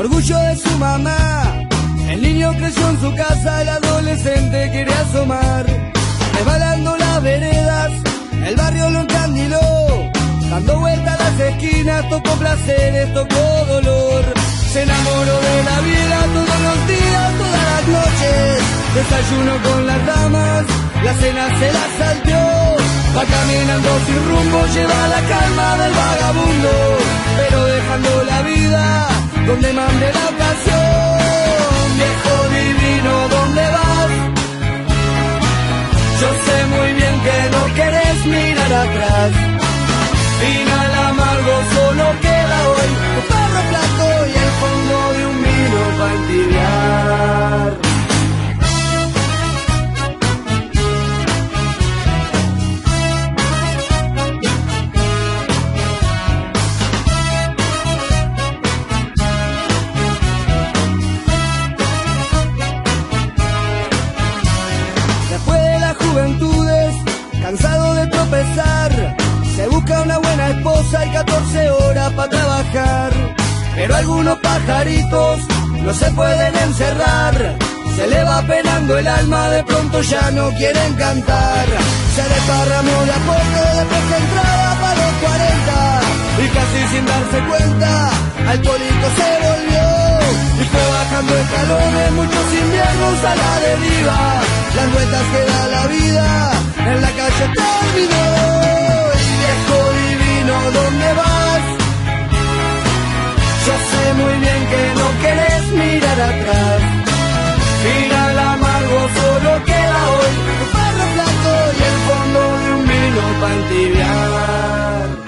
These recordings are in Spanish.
orgullo de su mamá. El niño creció en su casa, el adolescente quiere asomar. Resbalando las veredas, el barrio lo encandiló. Dando vueltas a las esquinas, tocó placeres, tocó dolor. Se enamoró de la vida todos los días, todas las noches. Desayuno con las damas, la cena se la salteó. Va caminando sin rumbo, lleva la calma del vagabundo, pero dejando la vida donde mande la ocasión. Viejo divino, ¿dónde vas? Yo sé muy bien que no querés mirar atrás. Final amargo, solo queda hoy un perro flaco y el fondo de un vino para entibiar. Cansado de tropezar, se busca una buena esposa y 14 horas para trabajar. Pero algunos pajaritos no se pueden encerrar, se le va penando el alma, de pronto ya no quieren cantar. Se desparramó de a poco, después que entraba para los 40, y casi sin darse cuenta, alcohólico se volvió. Y fue bajando escalones, muchos inviernos a la deriva. Las vueltas que da la vida, en la calle terminó. Y viejo divino, ¿dónde vas? Yo sé muy bien que no querés mirar atrás. Final amargo, solo queda hoy un perro flaco y el fondo de un vino para entibiar.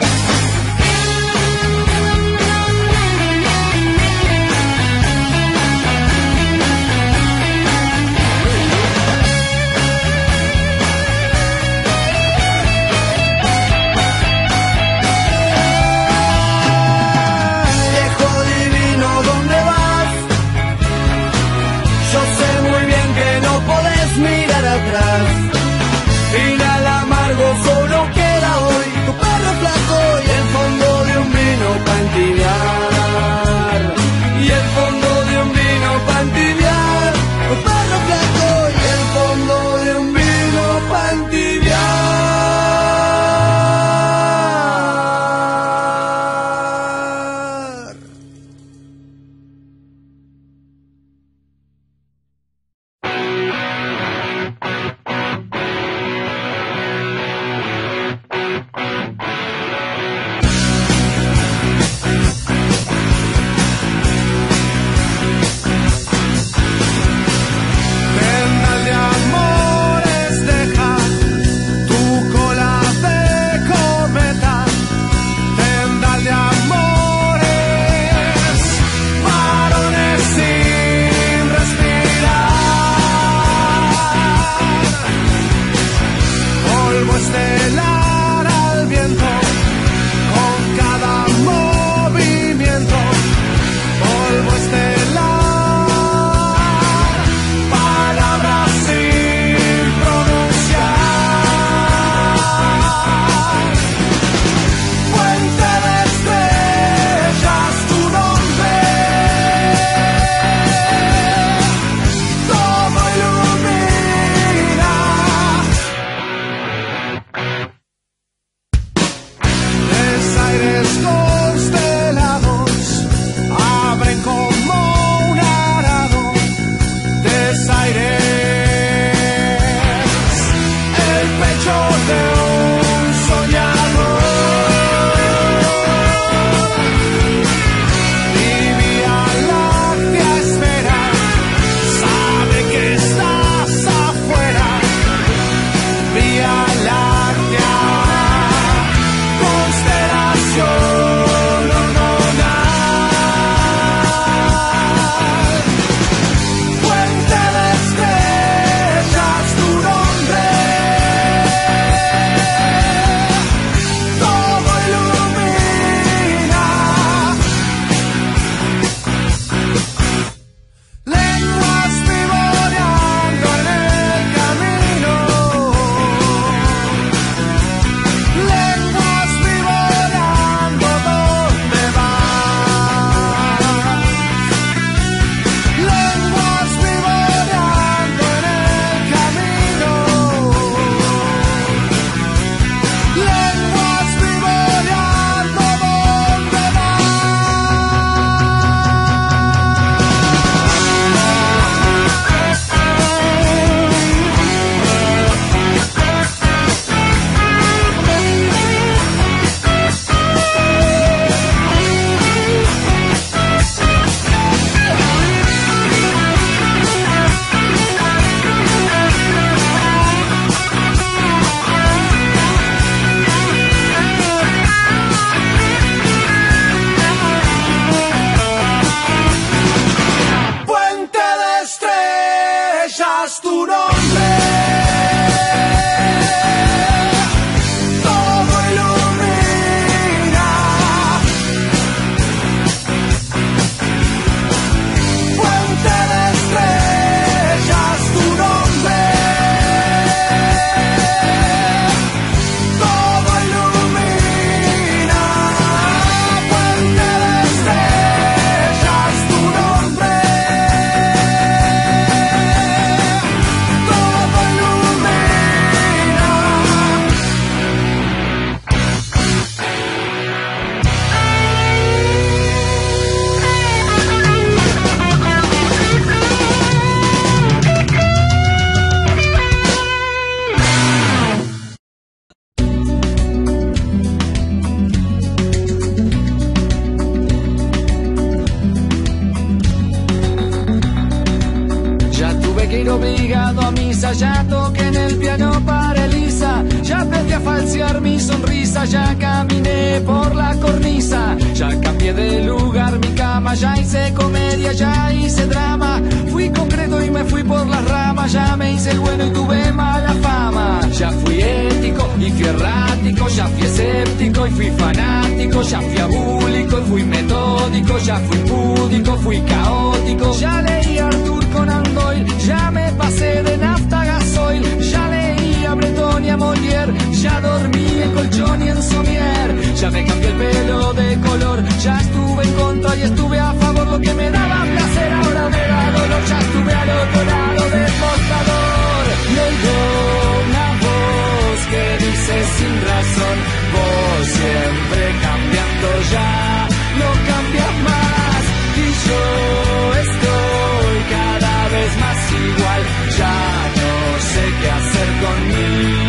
precisa, ya toqué en el piano para Elisa, ya aprendí a falsear mi sonrisa, ya caminé por la cornisa, ya cambié de lugar mi cama, ya hice comedia, ya hice drama, fui concreto y me fui por las ramas, ya me hice el bueno y tuve mala fama, ya fui ético y fui errático, ya fui escéptico y fui fanático, ya fui abúlico y fui metódico, ya fui púdico, fui caótico, ya leí a Arthur Conan Doyle, ya me pasé de nafta a gasoil, ya leí a Breton y a Molière, ya dormí en colchón y en somier, ya me cambié el pelo de color, ya estuve en contra y estuve a favor, lo que me daba placer ahora me da dolor, ya estuve al otro lado del mostrador, y oigo una voz que dice sin razón, vos siempre cambiando ya, no cambias más, y yo estoy cada vez más igual, ya no sé qué hacer conmigo.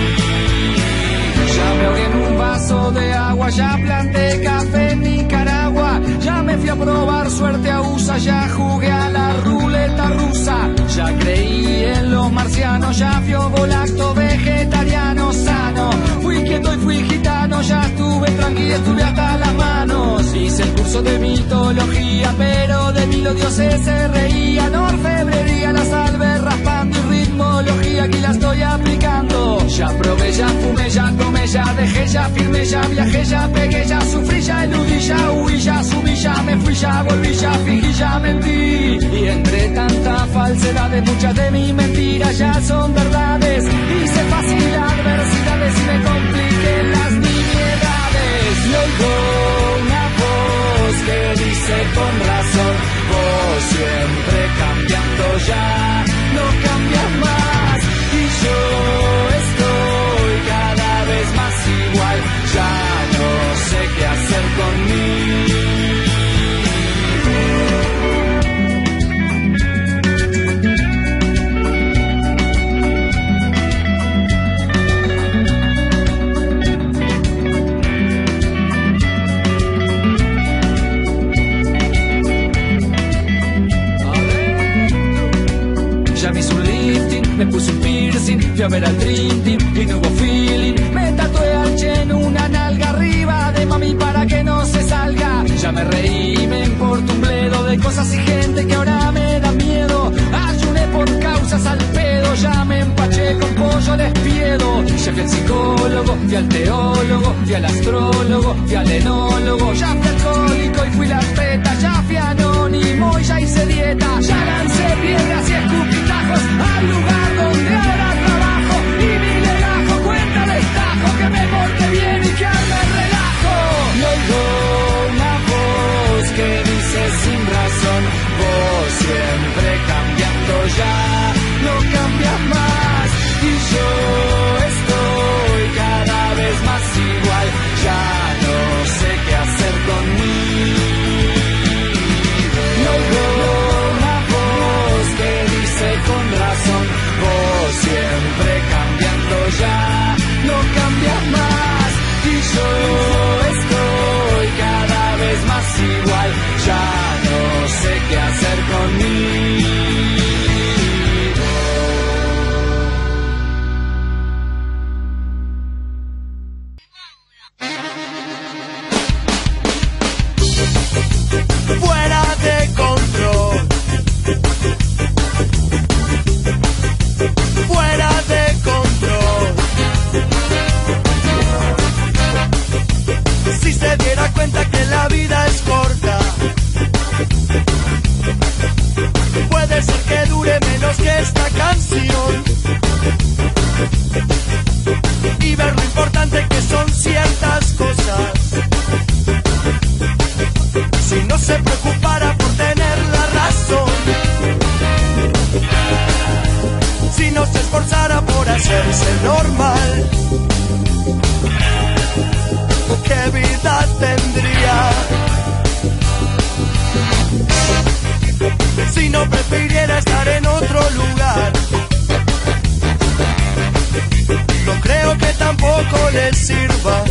Ya me ahogué en un vaso de agua, ya planté café en Nicaragua, ya me fui a probar suerte a USA, ya jugué a la ruleta rusa, ya creí en los marcianos, ya fui volacto vegetariano sano, fui quieto y fui gitano, ya estuve tranquilo, estuve hasta las manos, hice el curso de mitología, pero de mí los dioses se reían, orfebrería, la salve raspando y ritmología, aquí la estoy aplicando, ya probé, ya fumé, ya tomé, ya dejé, ya firmé, ya viajé, ya pegué, ya sufrí, ya eludí, ya huí, ya subí, ya me fui, ya volví, ya fingí, ya mentí, y entre tanta falsedad muchas de mis mentiras ya son verdades, hice fácil adversidades y me compliqué las nimiedades, y oigo una voz que dice con razón, vos siempre cambiando ya, no cambias más, y yo estoy cada vez más igual, ya no sé qué hacer conmigo. Me puse un piercing, fui a ver al Dream Team y no hubo feeling. Me tatué al Che en una nalga arriba de mami para que no se salga. Ya me reí, me importa un bledo de cosas y gente que ahora me da miedo. Ayuné por causas al pedo, ya me empaché con pollo despiedo. Ya fui al psicólogo, fui al teólogo, fui al astrólogo, fui al enólogo. Ya fui alcohólico y fui la teta, ya fui anónimo y ya hice dieta. Ya lancé piedras y escupitajos al lugar donde ahora trabajo, y mi legajo cuenta destajo que me porte bien y que arme el relajo. Y oigo una voz que dice sin razón, vos siempre cambiando ya, no cambias más, y yo estoy cada vez más igual, ya no sé qué hacer conmigo. Y oigo una voz que dice con razón, vos siempre cambiando ya, no cambias más, y yo estoy cada vez más igual, ya no sé qué hacer conmigo. Fuera de control, fuera de control. Si se diera cuenta que la vida es corta, puede ser que dure menos que esta canción, y ver lo importante que son ciertas cosas. Si no se preocupara por tener la razón, si no se esforzara por hacerse normal, ¿qué vida tendría? Si no prefiriera estar en otro lugar, no creo que tampoco le sirva.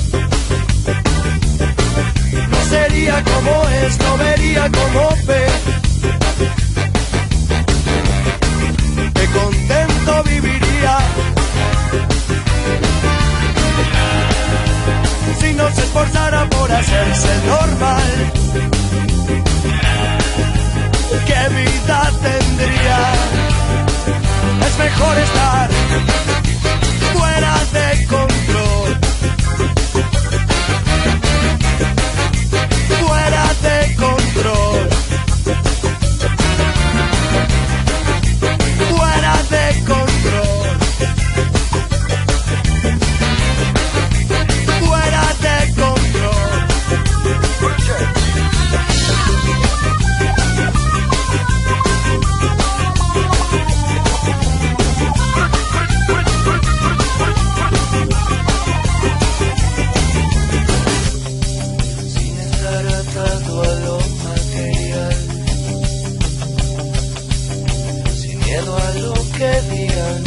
No sería como es, no vería como ve. Qué contento contento viviría si no se esforzara por hacerse normal. ¿Qué vida tendría? Es mejor estar fuera de control, fuera de control, fuera de control, fuera de control. Sin estar atado a lo material, sin miedo a lo que digan.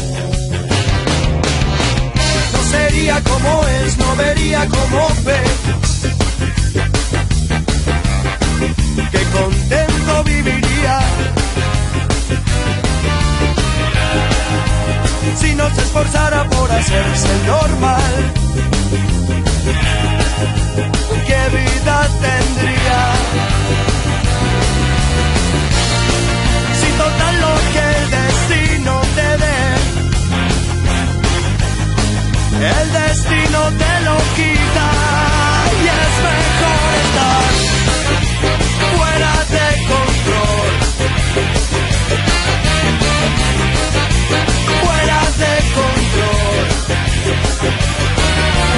No sería como es, no vería como ve. Qué contento viviría si no se esforzara por hacerse normal. ¿Qué vida tendría? Si total lo que el destino te dé, el destino te lo quita. Y es mejor estar fuera de control, fuera de control.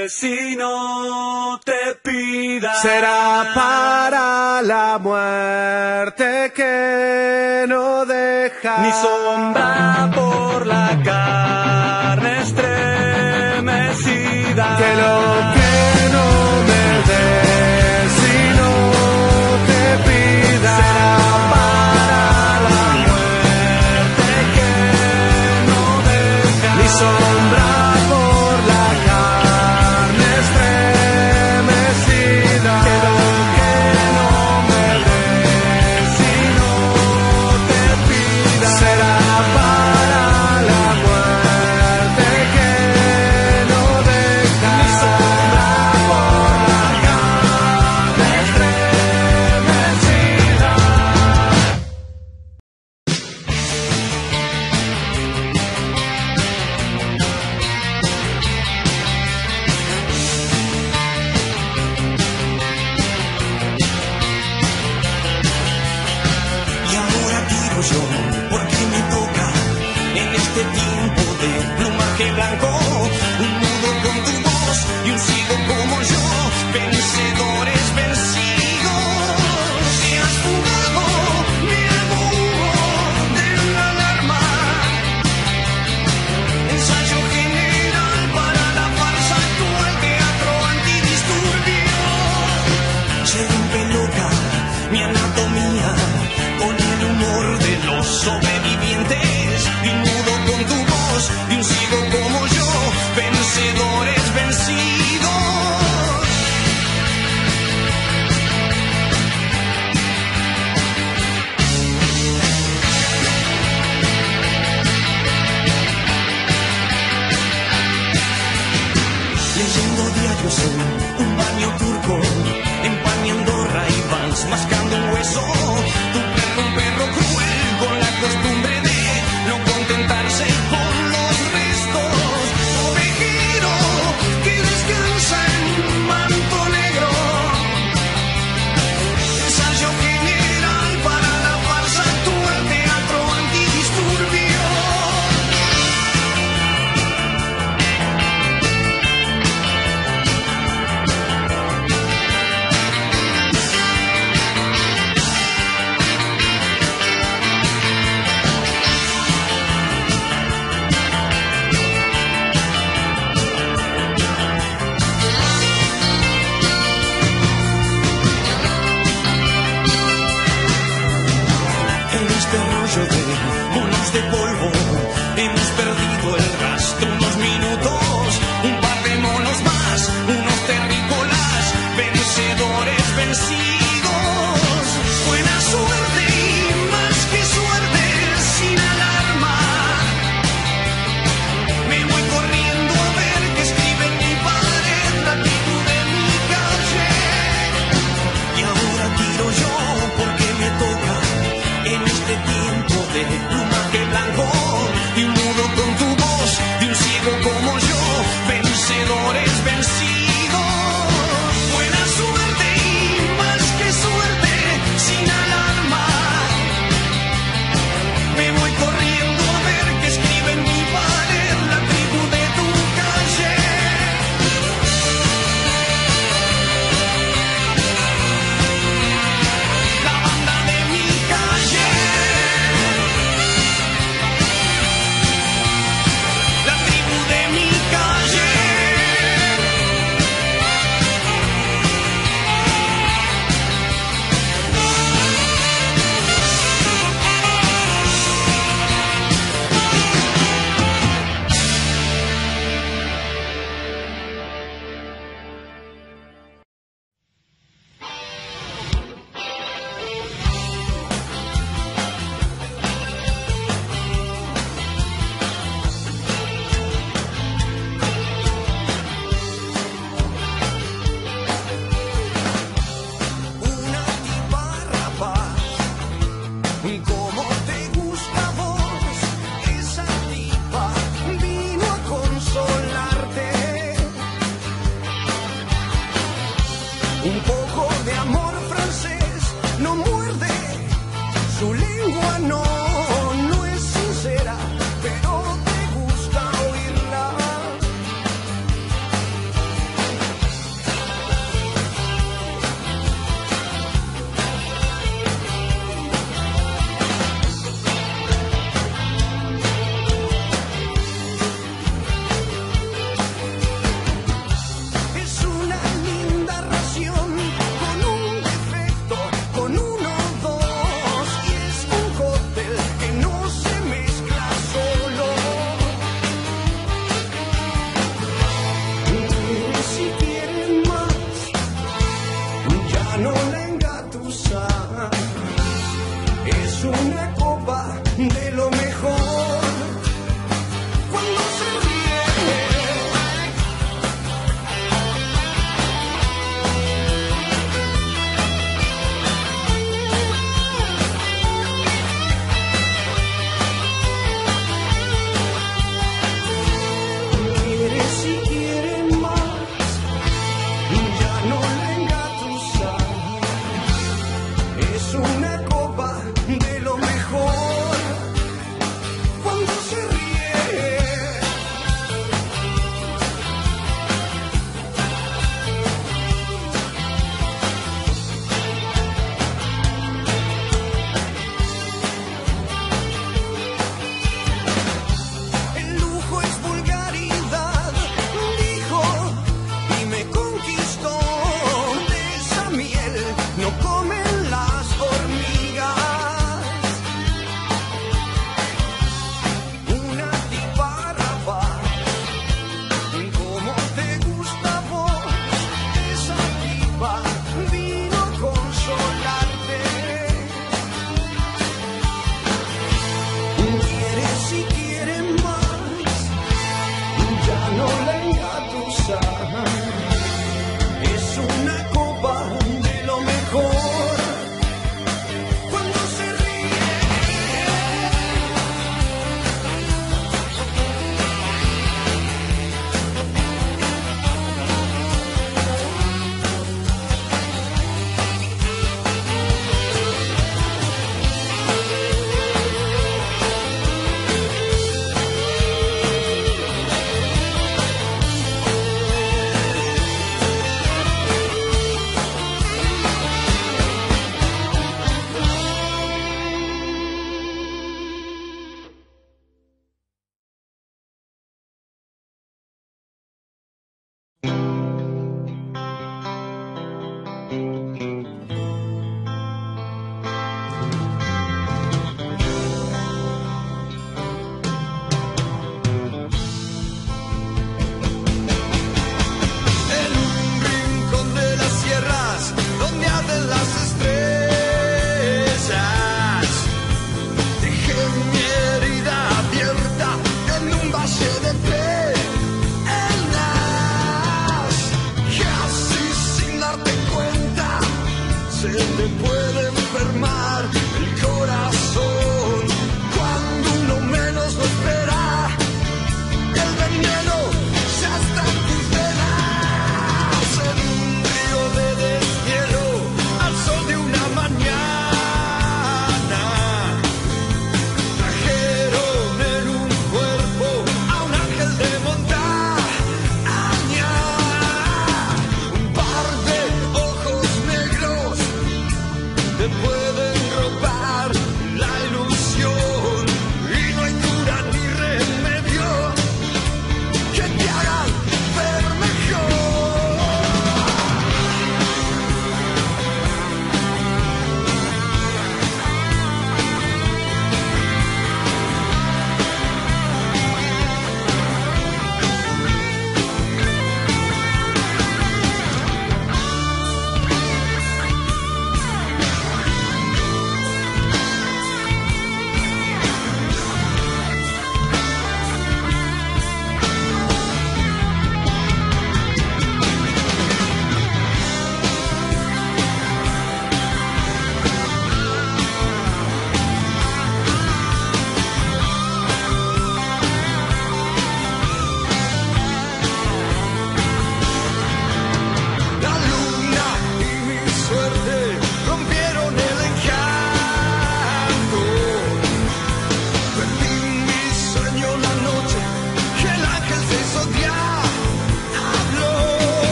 si no te pida. Será para la muerte que no deja ni sombra por la carne estremecida. Que lo que no me des si no te pida. Será para la muerte que no deja ni sombra por la carne estremecida. Que lo que no me des si no te pida. Será para la muerte que no deja ni sombra por la carne estremecida. Y ahora tiro yo, porque me toca en este tiempo de plumaje blanco. Un nudo con tu voz y un sigo como yo, vencedores vencidos. Te has fugado, miedo hubo de una alarma. Ensayo general para la farsa actual, teatro antidisturbio. Se rompe loca mi anatomía con el humor de los sobrevivientes. Y un nudo con tu voz y un sigo como yo, vencedores vencidos. Leyendo diarios en un baño turco, empañando Ray-Bans, mascando un hueso. Tu perro, un perro cruel, con la costumbre de no contentarse con los restos. Ovejero que descansa en un manto negro. Ensayo general para la farsa actual, teatro antidisturbio. no le